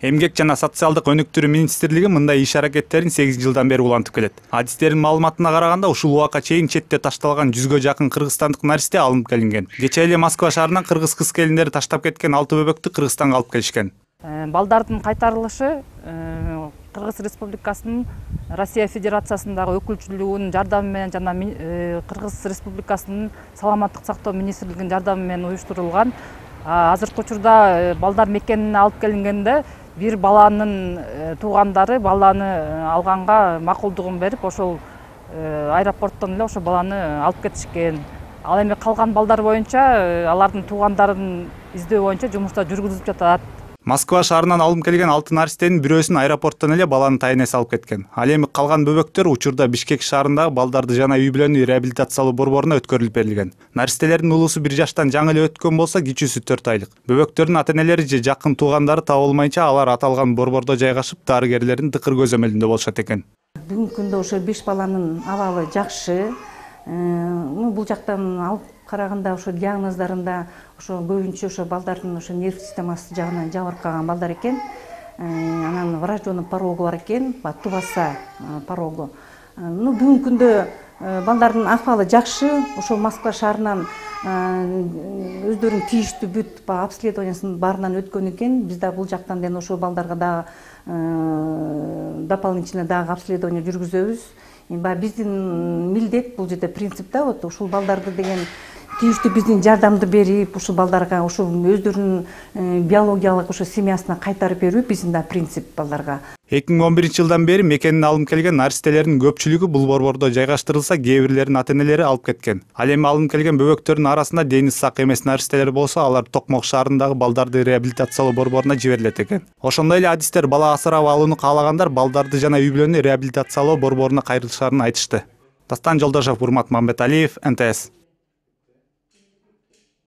Эмгек жана социалдык өнүктүрүү министрлиги мындай иш-аракеттерин 8 жылдан бери улантып келет. Адистердин маалыматына караганда ушул убакка чейин четте ташталган 100гө жакын кыргызстандык наристе алынып келинген. Кечээ эле Москва шаарынан кыргыз кыз келиндери таштап кеткен 6 бөбөктү Кыргызстанга алып келишкен. Балдардын кайтарылышы Кыргыз Республикасынын Россия Федерациясындагы өкүлчүлүгүнүн жардамы менен жана Кыргыз Республикасынын саламаттык сактоо министрлигинин жардамы менен уюштурулган. Азыркы учурда балдар мекенине алып келингенде бир баланын туугандары баланы алганга макулдугун берип, ошол аэропорттон эле ошол баланы алып кетишкен. Ал эми калган балдар боюнча алардын туугандарын издөө боюнча жумуштар жүргүзүлүп жатат. Москва шаарынан алып келген 6 наристенин бирөөсүн аэропорттон эле баланын тайнеси алып кеткен. Ал эми калган бөбөктөр учурда Бишкек шаарындагы балдарды жана үй бүлөнү реабилитациялоо борборуна өткөрүлүп берилген. Наристелердин улуусу 1 жаштан жаңы эле өткөн болсо, кичүүсү 4 айлык. Бөбөктөрдүн ата-энелери же жакын туугандары табылмайынча алар аталган борбордо жайгашып, дарыгерлердин тыкыр көзөмөлүндө болушат экен. Бүгүнкү күндө ошо 5 баланын абалы жакшы. Бул жактан алып караганда ошо диагноздарында ошо көбүнчө ошо балдардын ошо нерв системасы жагынан жабыркаган балдар экен. Анан врожденный порогу бар экен, тубаса порогу. Бүгүнкү күндө балдардын акыбалы жакшы. Ошол Москва шаарынан өздөрүнүн тийиштүү бүт обследованиясын баарынан өткөн экен. Биз да бул жактан ден ошол балдарга дагы дополнительно дагы обследование жүргүзөбүз. Биздин милдет бул жерде принцип да, вот ушул балдарды деген тийиштүү биздин жардамды берип, ушул балдарга ошол өздөрүнүн биологиялык ошо семьясына кайтарып берүү биздин да принцип балдарга. 2011-жылдан бери мекенине алынып келген наристелердин көпчүлүгү бул борбордо жайгаштырылса, кээ бирлеринин ата-энелери алып кеткен. Ал эми алынып келген бөбөктөрдүн арасында дени сак эмес наристелер болсо, алар Токмок шаарындагы балдарды реабилитациялоо борборуна жиберилет экен. Ошондой эле адистер бала асырап алууну каалагандар балдарды жана үй бүлөнү реабилитациялоо борборуна кайрылышарын айтышты. Дастан Жолдошов, Урмат Мамбеталиев, НТС.